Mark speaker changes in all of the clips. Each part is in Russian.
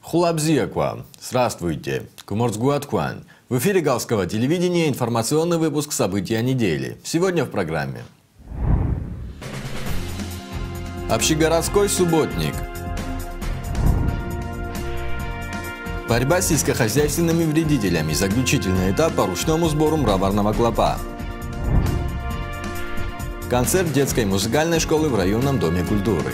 Speaker 1: Хулабзиаква. Здравствуйте. Куморцгуаткуан. В эфире Галского телевидения информационный выпуск «События недели». Сегодня в программе. Общегородской субботник. Борьба с сельскохозяйственными вредителями. Заключительный этап по ручному сбору мраморного клопа. Концерт детской музыкальной школы в районном доме культуры.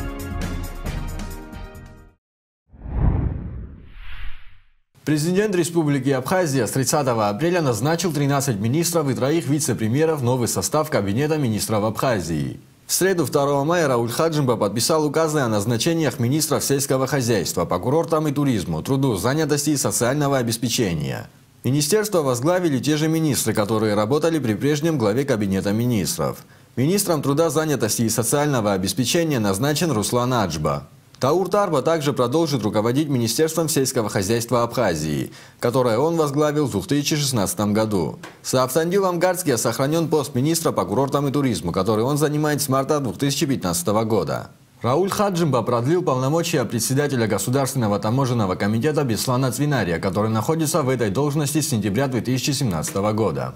Speaker 1: Президент Республики Абхазия с 30 апреля назначил 13 министров и 3 вице-премьеров в новый состав Кабинета министров Абхазии. В среду 2 мая Рауль Хаджимба подписал указы о назначениях министров сельского хозяйства, по курортам и туризму, труду, занятости и социального обеспечения. Министерство возглавили те же министры, которые работали при прежнем главе Кабинета министров. Министром труда, занятости и социального обеспечения назначен Руслан Аджба. Таур Тарба также продолжит руководить Министерством сельского хозяйства Абхазии, которое он возглавил в 2016 году. Саафтандил Амгарский сохранен пост министра по курортам и туризму, который он занимает с марта 2015 года. Рауль Хаджимба продлил полномочия председателя Государственного таможенного комитета Беслана Цвинария, который находится в этой должности с сентября 2017 года.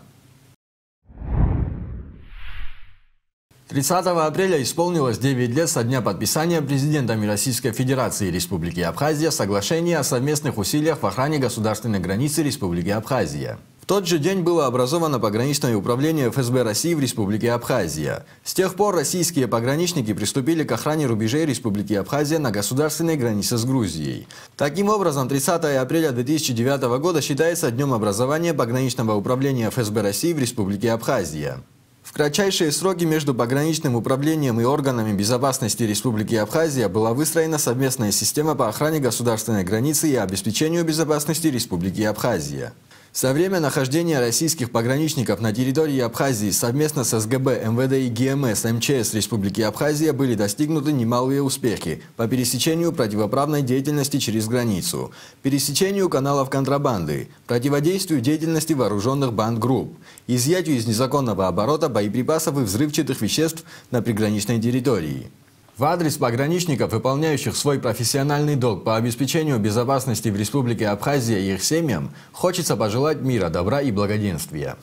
Speaker 1: 30 апреля исполнилось 9 лет со дня подписания президентами Российской Федерации и Республики Абхазия соглашения о совместных усилиях в охране государственной границы Республики Абхазия. В тот же день было образовано пограничное управление ФСБ России в Республике Абхазия. С тех пор российские пограничники приступили к охране рубежей Республики Абхазия на государственной границе с Грузией. Таким образом, 30 апреля 2009 года считается днем образования пограничного управления ФСБ России в Республике Абхазия. В кратчайшие сроки между пограничным управлением и органами безопасности Республики Абхазия была выстроена совместная система по охране государственной границы и обеспечению безопасности Республики Абхазия. Со времени нахождения российских пограничников на территории Абхазии совместно с СГБ, МВД и ГМС, МЧС Республики Абхазия были достигнуты немалые успехи по пересечению противоправной деятельности через границу, пересечению каналов контрабанды, противодействию деятельности вооруженных банд-групп, изъятию из незаконного оборота боеприпасов и взрывчатых веществ на приграничной территории. В адрес пограничников, выполняющих свой профессиональный долг по обеспечению безопасности в Республике Абхазия и их семьям, хочется пожелать мира, добра и благоденствия.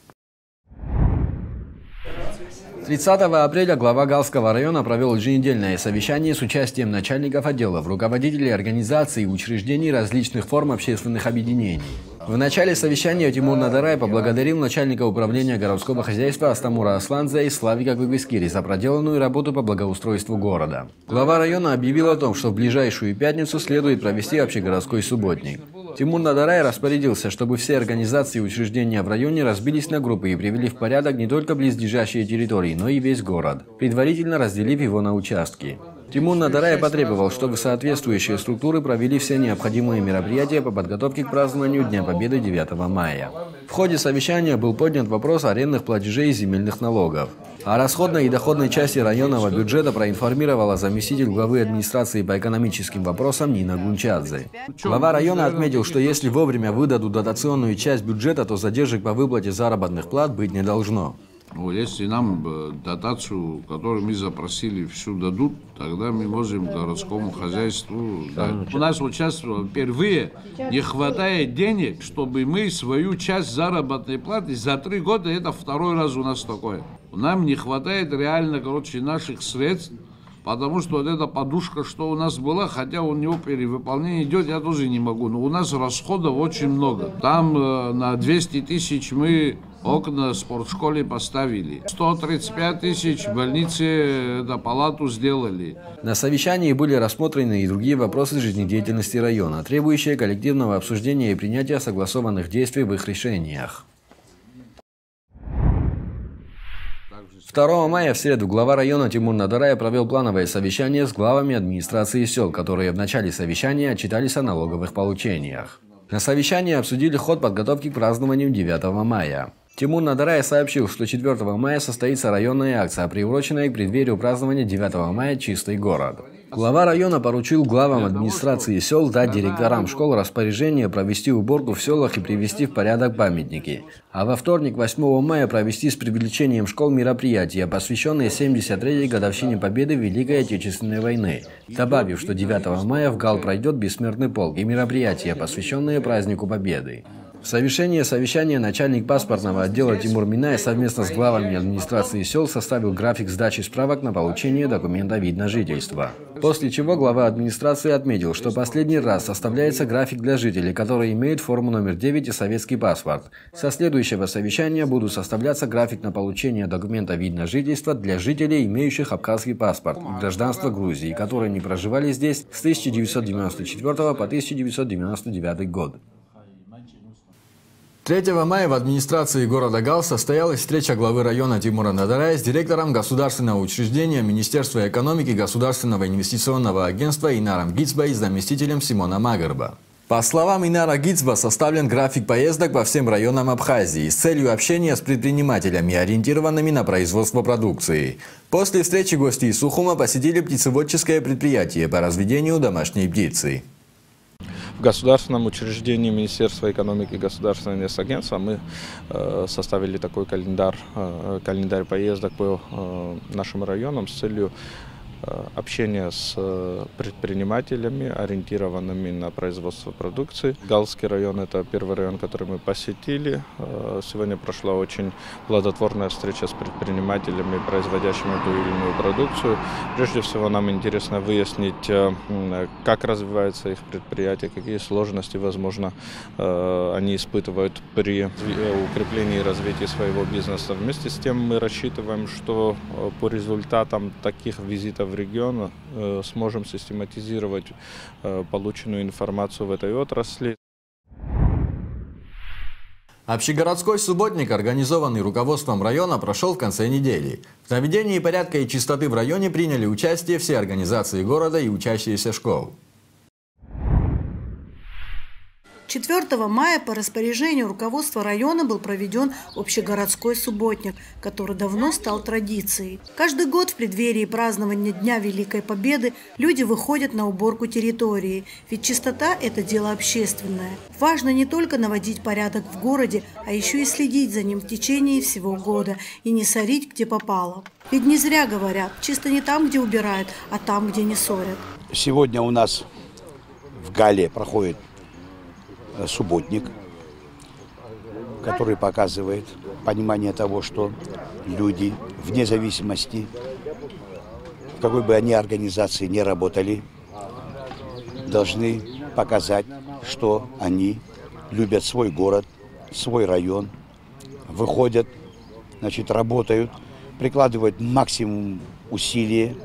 Speaker 1: 30 апреля глава Галского района провел еженедельное совещание с участием начальников отделов, руководителей организаций и учреждений различных форм общественных объединений. В начале совещания Тимур Надарай поблагодарил начальника управления городского хозяйства Астамура Асланзе и Славика Гугвискири за проделанную работу по благоустройству города. Глава района объявил о том, что в ближайшую пятницу следует провести общегородской субботник. Тимур Надарай распорядился, чтобы все организации и учреждения в районе разбились на группы и привели в порядок не только близлежащие территории, но и весь город, предварительно разделив его на участки. Тимур Надарай потребовал, чтобы соответствующие структуры провели все необходимые мероприятия по подготовке к празднованию Дня Победы 9 мая. В ходе совещания был поднят вопрос арендных платежей и земельных налогов. О расходной и доходной части районного бюджета проинформировала заместитель главы администрации по экономическим вопросам Нина Гунчадзе. Глава района отметил, что если вовремя выдадут дотационную часть бюджета, то задержек по выплате заработных плат быть не должно.
Speaker 2: Если нам дотацию, которую мы запросили, всю дадут, тогда мы можем городскому хозяйству дать. У нас вот сейчас впервые не хватает денег, чтобы мы свою часть заработной платы за 3 года, это второй раз у нас такое. Нам не хватает реально, наших средств, потому что вот эта подушка, что у нас была, хотя у него перевыполнение идет, я тоже не могу, но у нас расходов очень много. Там на 200 тысяч мы окна в спортшколе поставили. 135 тысяч в больнице палату сделали.
Speaker 1: На совещании были рассмотрены и другие вопросы жизнедеятельности района, требующие коллективного обсуждения и принятия согласованных действий в их решениях. 2 мая в среду глава района Тимур Надарай провел плановое совещание с главами администрации сел, которые в начале совещания отчитались о налоговых получениях. На совещании обсудили ход подготовки к празднованию 9 мая. Тимур Надарай сообщил, что 4 мая состоится районная акция, приуроченная к преддверию празднования 9 мая «Чистый город». Глава района поручил главам администрации сел дать директорам школ распоряжение провести уборку в селах и привести в порядок памятники. А во вторник, 8 мая, провести с привлечением школ мероприятия, посвященные 73-й годовщине победы в Великой Отечественной войны. Добавив, что 9 мая в ГАЛ пройдет бессмертный полк и мероприятия, посвященные празднику Победы. В завершении совещания начальник паспортного отдела Тимур Минай совместно с главами администрации сел составил график сдачи справок на получение документа вид на жительство. После чего глава администрации отметил, что последний раз составляется график для жителей, которые имеют форму номер 9 и советский паспорт. Со следующего совещания будут составляться график на получение документа вид на жительство для жителей, имеющих абхазский паспорт и гражданство Грузии, которые не проживали здесь с 1994 по 1999 год. 3 мая в администрации города Гал состоялась встреча главы района Тимура Надарая с директором государственного учреждения Министерства экономики Государственного инвестиционного агентства Инаром Гицба и заместителем Симона Магарба. По словам Инара Гицба, составлен график поездок по всем районам Абхазии с целью общения с предпринимателями, ориентированными на производство продукции. После встречи гости из Сухума посетили птицеводческое предприятие по разведению домашней птицы.
Speaker 3: В государственном учреждении Министерства экономики и Государственного инвестагентства мы составили такой календарь поездок по нашим районам с целью общения с предпринимателями, ориентированными на производство продукции. Галский район – это первый район, который мы посетили. Сегодня прошла очень плодотворная встреча с предпринимателями, производящими ту или иную продукцию. Прежде всего, нам интересно выяснить, как развивается их предприятие, какие сложности, возможно, они испытывают при укреплении и развитии своего бизнеса. Вместе с тем мы рассчитываем, что по результатам таких визитов в регион сможем систематизировать полученную информацию в этой отрасли.
Speaker 1: Общегородской субботник, организованный руководством района, прошел в конце недели. В наведении порядка и чистоты в районе приняли участие все организации города и учащиеся школ.
Speaker 4: 4 мая по распоряжению руководства района был проведен общегородской субботник, который давно стал традицией. Каждый год в преддверии празднования Дня Великой Победы люди выходят на уборку территории, ведь чистота – это дело общественное. Важно не только наводить порядок в городе, а еще и следить за ним в течение всего года и не сорить, где попало. Ведь не зря говорят, чисто не там, где убирают, а там, где не ссорят.
Speaker 5: Сегодня у нас в Гале проходит субботник, который показывает понимание того, что люди, вне зависимости, в какой бы они организации ни работали, должны показать, что они любят свой город, свой район, выходят, значит, работают, прикладывают максимум усилий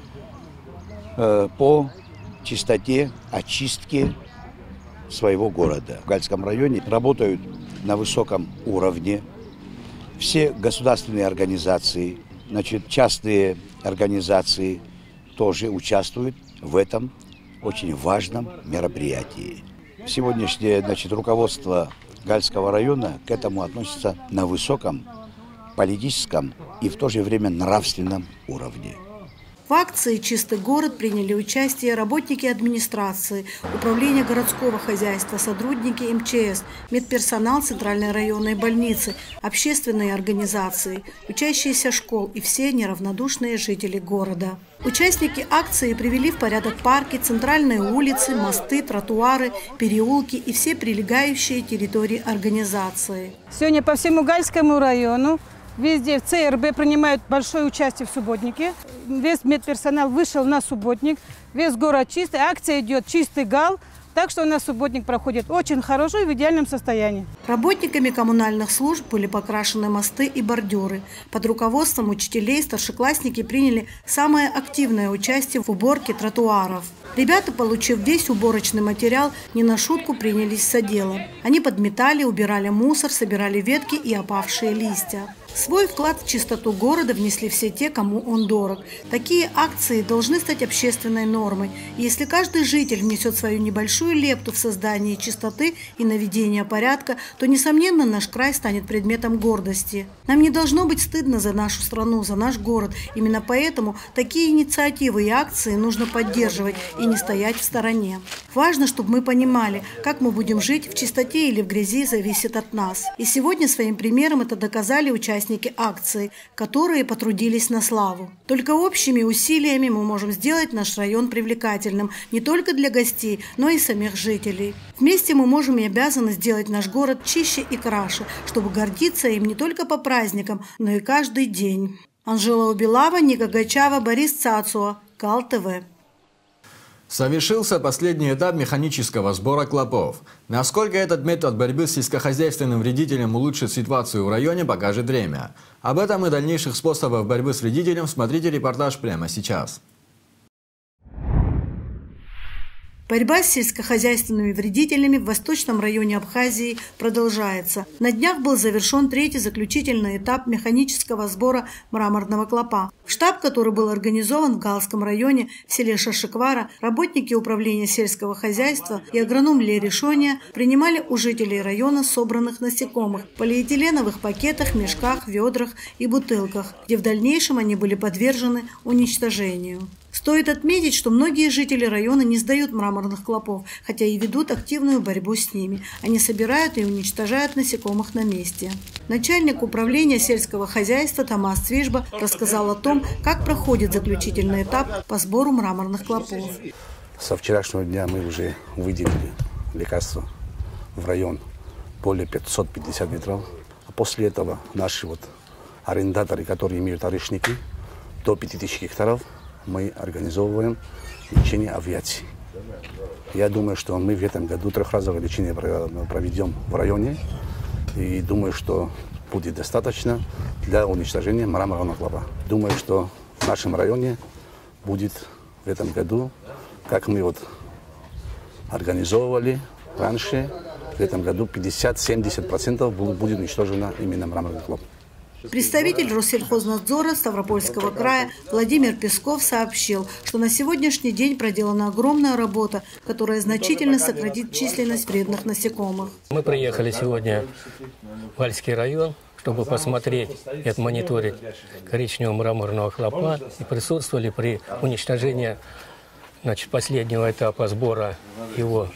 Speaker 5: по чистоте, очистке своего города. В Гальском районе работают на высоком уровне все государственные организации, значит, частные организации тоже участвуют в этом очень важном мероприятии. Сегодняшнее, значит, руководство Гальского района к этому относится на высоком политическом и в то же время нравственном уровне.
Speaker 4: В акции «Чистый город» приняли участие работники администрации, управления городского хозяйства, сотрудники МЧС, медперсонал Центральной районной больницы, общественные организации, учащиеся школ и все неравнодушные жители города. Участники акции привели в порядок парки, центральные улицы, мосты, тротуары, переулки и все прилегающие территории организации.
Speaker 6: Сегодня по всему Гальскому району везде в ЦРБ принимают большое участие в субботнике. Весь медперсонал вышел на субботник. Весь город чистый. Акция идет «Чистый Гал». Так что у нас субботник проходит очень хорошо и в идеальном состоянии.
Speaker 4: Работниками коммунальных служб были покрашены мосты и бордюры. Под руководством учителей старшеклассники приняли самое активное участие в уборке тротуаров. Ребята, получив весь уборочный материал, не на шутку принялись за дело. Они подметали, убирали мусор, собирали ветки и опавшие листья. Свой вклад в чистоту города внесли все те, кому он дорог. Такие акции должны стать общественной нормой. И если каждый житель внесет свою небольшую лепту в создание чистоты и наведение порядка, то, несомненно, наш край станет предметом гордости. Нам не должно быть стыдно за нашу страну, за наш город. Именно поэтому такие инициативы и акции нужно поддерживать и не стоять в стороне. Важно, чтобы мы понимали, как мы будем жить в чистоте или в грязи, зависит от нас. И сегодня своим примером это доказали участники акции, которые потрудились на славу. Только общими усилиями мы можем сделать наш район привлекательным не только для гостей, но и самих жителей. Вместе мы можем и обязаны сделать наш город чище и краше, чтобы гордиться им не только по праздникам, но и каждый день. Анжела Убилава, Ника Гачава, Борис Цацуа, КАЛ-ТВ.
Speaker 1: Совершился последний этап механического сбора клопов. Насколько этот метод борьбы с сельскохозяйственным вредителем улучшит ситуацию в районе, покажет время. Об этом и дальнейших способах борьбы с вредителем смотрите репортаж прямо сейчас.
Speaker 4: Борьба с сельскохозяйственными вредителями в восточном районе Абхазии продолжается. На днях был завершен третий заключительный этап механического сбора мраморного клопа. В штаб, который был организован в Галском районе в селе Шашиквара, работники управления сельского хозяйства и агроном Леришония принимали у жителей района собранных насекомых в полиэтиленовых пакетах, мешках, ведрах и бутылках, где в дальнейшем они были подвержены уничтожению. Стоит отметить, что многие жители района не сдают мраморных клопов, хотя и ведут активную борьбу с ними. Они собирают и уничтожают насекомых на месте. Начальник управления сельского хозяйства Томас Цвижба рассказал о том, как проходит заключительный этап по сбору мраморных клопов.
Speaker 7: Со вчерашнего дня мы уже выделили лекарства в район более 550 метров. А после этого наши арендаторы, которые имеют орешники, до 5000 гектаров, мы организовываем лечение авиации. Я думаю, что мы в этом году трехразовое лечение проведем в районе. И думаю, что будет достаточно для уничтожения мраморного клопа. Думаю, что в нашем районе будет в этом году, как мы организовывали раньше, в этом году 50-70% будет уничтожено именно мраморный клоп.
Speaker 4: Представитель Россельхознадзора Ставропольского края Владимир Песков сообщил, что на сегодняшний день проделана огромная работа, которая значительно сократит численность вредных насекомых.
Speaker 8: Мы приехали сегодня в Альский район, чтобы посмотреть и отмониторить коричневого мраморного клопа, и присутствовали при уничтожении последнего этапа сбора его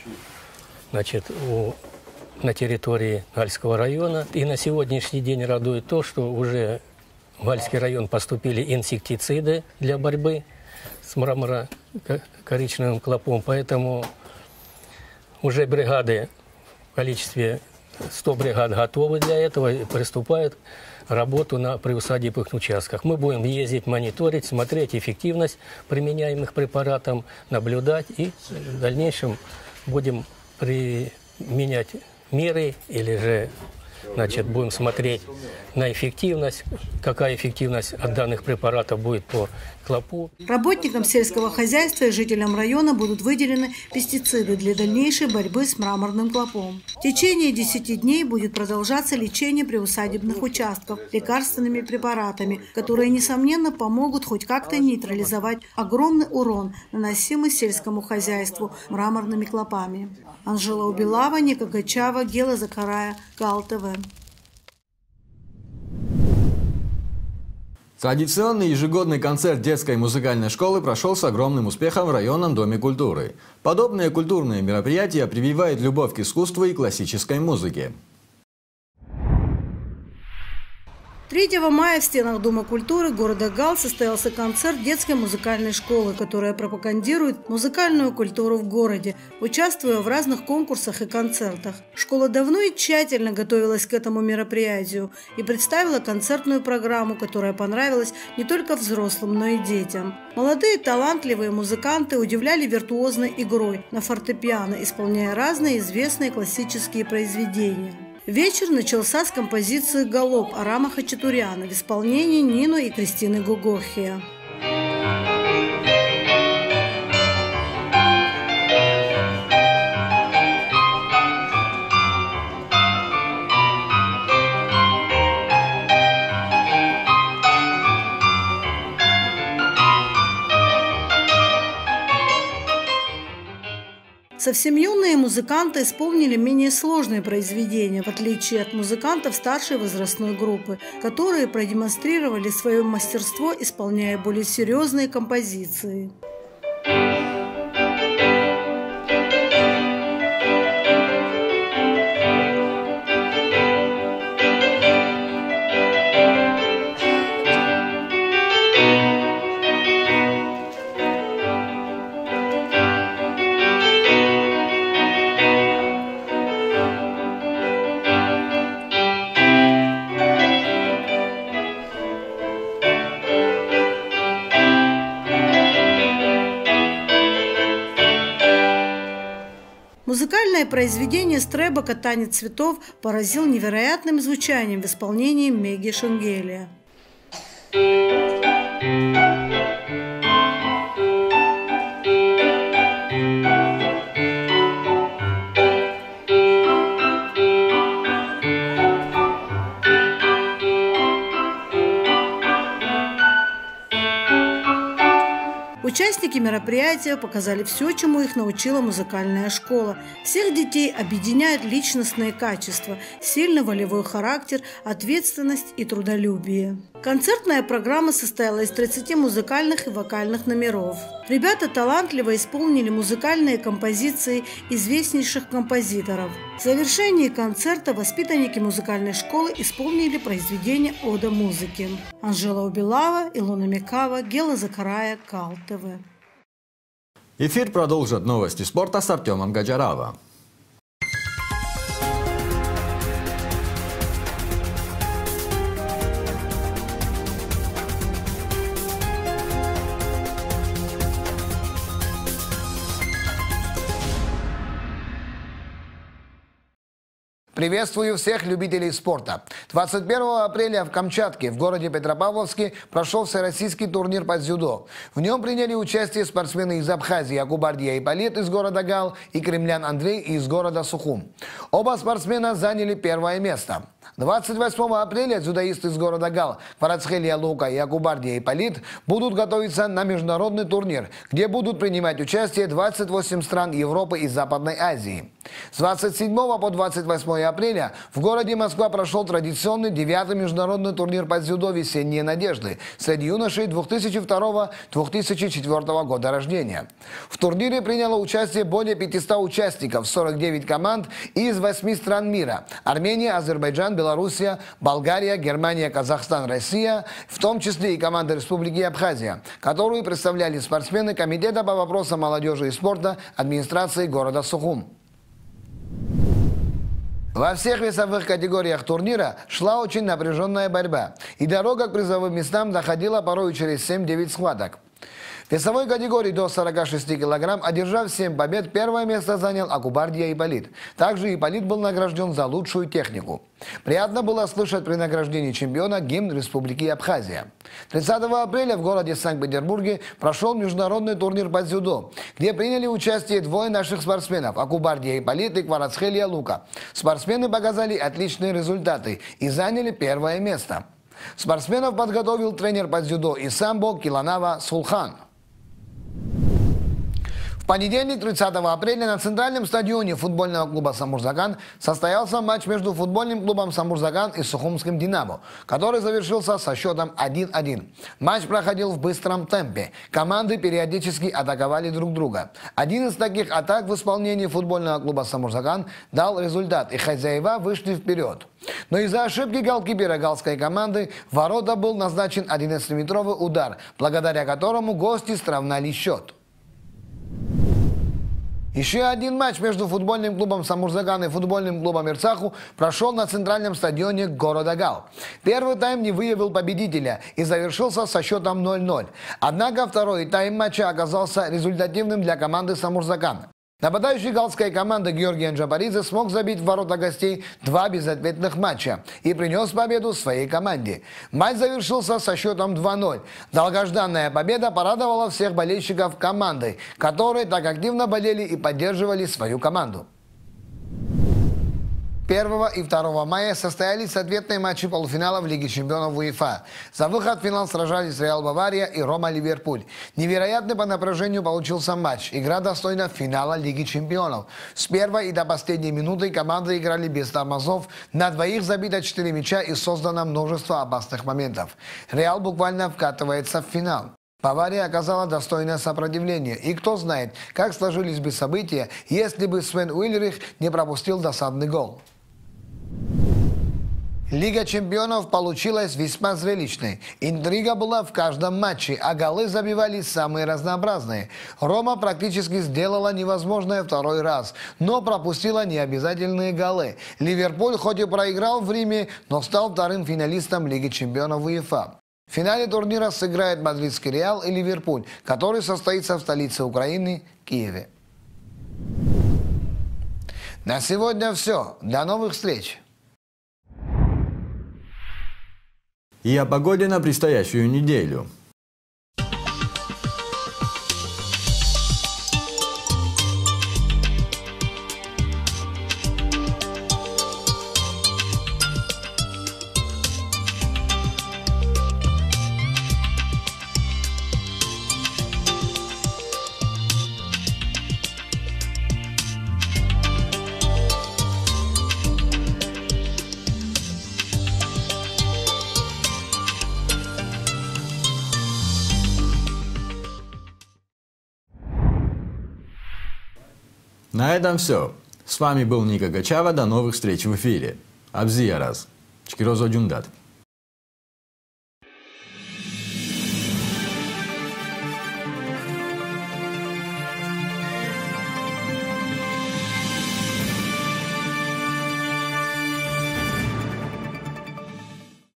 Speaker 8: на территории Альского района. И на сегодняшний день радует то, что уже в Альский район поступили инсектициды для борьбы с мраморо-коричневым клопом. Поэтому уже бригады в количестве 100 бригад готовы для этого и приступают к работу на приусадебных участках. Мы будем ездить, мониторить, смотреть эффективность применяемых препаратов, наблюдать и в дальнейшем будем применять меры или же будем смотреть на эффективность, какая эффективность от данных препаратов будет по клопу.
Speaker 4: Работникам сельского хозяйства и жителям района будут выделены пестициды для дальнейшей борьбы с мраморным клопом. В течение 10 дней будет продолжаться лечение приусадебных участков лекарственными препаратами, которые, несомненно, помогут хоть как-то нейтрализовать огромный урон, наносимый сельскому хозяйству мраморными клопами. Анжела Убилава, Ника Гачава, Гела Закарая, КАЛ-ТВ.
Speaker 1: Традиционный ежегодный концерт детской музыкальной школы прошел с огромным успехом в районном доме культуры. Подобные культурные мероприятия прививают любовь к искусству и классической музыке.
Speaker 4: 3 мая в стенах Дома культуры города Гал состоялся концерт детской музыкальной школы, которая пропагандирует музыкальную культуру в городе, участвуя в разных конкурсах и концертах. Школа давно и тщательно готовилась к этому мероприятию и представила концертную программу, которая понравилась не только взрослым, но и детям. Молодые талантливые музыканты удивляли виртуозной игрой на фортепиано, исполняя разные известные классические произведения. Вечер начался с композиции «Галоп» Арама Хачатуряна в исполнении Нину и Кристины Гогохия. Совсем юные музыканты исполнили менее сложные произведения, в отличие от музыкантов старшей возрастной группы, которые продемонстрировали свое мастерство, исполняя более серьезные композиции. Музыкальное произведение Стребока «Танец цветов» поразил невероятным звучанием в исполнении Меги Шенгелия. Участники мероприятия показали все, чему их научила музыкальная школа. Всех детей объединяют личностные качества, сильный волевой характер, ответственность и трудолюбие. Концертная программа состояла из 30 музыкальных и вокальных номеров. Ребята талантливо исполнили музыкальные композиции известнейших композиторов. В завершении концерта воспитанники музыкальной школы исполнили произведение «Ода музыки». Анжела Убилава, Илона Микава, Гела Закарая, Кал ТВ.
Speaker 1: Эфир продолжат новости спорта с Артемом Гаджаравом.
Speaker 9: Приветствую всех любителей спорта. 21 апреля в Камчатке, в городе Петропавловске, прошел всероссийский турнир по дзюдо. В нем приняли участие спортсмены из Абхазии Акубардия Ипполит из города Гал и Кремлян Андрей из города Сухум. Оба спортсмена заняли первое место. 28 апреля дзюдоисты из города Гал Кварацхелия Лука и Акубардия Ипполит будут готовиться на международный турнир, где будут принимать участие 28 стран Европы и Западной Азии. С 27 по 28 апреля в городе Москва прошел традиционный 9-й международный турнир по дзюдо «Весенние надежды» среди юношей 2002-2004 года рождения. В турнире приняло участие более 500 участников, 49 команд из 8 стран мира – Армения, Азербайджан, Белоруссия, Болгария, Германия, Казахстан, Россия, в том числе и команда Республики Абхазия, которую представляли спортсмены Комитета по вопросам молодежи и спорта администрации города Сухум. Во всех весовых категориях турнира шла очень напряженная борьба, и дорога к призовым местам доходила порой через 7-9 схваток. В весовой категории до 46 килограмм, одержав 7 побед, первое место занял Акубардия Ипполит. Также Ипполит был награжден за лучшую технику. Приятно было слышать при награждении чемпиона гимн Республики Абхазия. 30 апреля в городе Санкт-Петербурге прошел международный турнир по дзюдо, где приняли участие двое наших спортсменов – Акубардия Ипполит и Кварацхелия Лука. Спортсмены показали отличные результаты и заняли первое место. Спортсменов подготовил тренер по дзюдо и самбо Киланава Сулхан. В понедельник, 30 апреля, на центральном стадионе футбольного клуба «Самурзаган» состоялся матч между футбольным клубом «Самурзаган» и Сухумским «Динамо», который завершился со счетом 1-1. Матч проходил в быстром темпе. Команды периодически атаковали друг друга. Один из таких атак в исполнении футбольного клуба «Самурзаган» дал результат, и хозяева вышли вперед. Но из-за ошибки голкипера галской команды в ворота был назначен 11-метровый удар, благодаря которому гости сравняли счет. Еще один матч между футбольным клубом «Самурзаган» и футбольным клубом «Ирцаху» прошел на центральном стадионе города Гал. Первый тайм не выявил победителя и завершился со счетом 0-0. Однако второй тайм матча оказался результативным для команды «Самурзаган». Нападающий галской команды Георгий Анджапаридзе смог забить в ворота гостей 2 безответных матча и принес победу своей команде. Матч завершился со счетом 2-0. Долгожданная победа порадовала всех болельщиков команды, которые так активно болели и поддерживали свою команду. 1 и 2 мая состоялись ответные матчи полуфинала в Лиге чемпионов УЕФА. За выход в финал сражались Реал Бавария и Рома Ливерпуль. Невероятный по напряжению получился матч. Игра достойна финала Лиги чемпионов. С первой и до последней минуты команды играли без тормозов. На двоих забито 4 мяча и создано множество опасных моментов. Реал буквально вкатывается в финал. Бавария оказала достойное сопротивление. И кто знает, как сложились бы события, если бы Свен Уильрих не пропустил досадный гол. Лига чемпионов получилась весьма зрелищной. Интрига была в каждом матче, а голы забивались самые разнообразные. Рома практически сделала невозможное второй раз, но пропустила необязательные голы. Ливерпуль хоть и проиграл в Риме, но стал вторым финалистом Лиги чемпионов УЕФА. В финале турнира сыграет мадридский Реал и Ливерпуль, который состоится в столице Украины, Киеве. На сегодня все. До новых встреч!
Speaker 1: И о погоде на предстоящую неделю. На этом все. С вами был Ника Гачава. До новых встреч в эфире. Абзия раз. Чкирозо Джундат.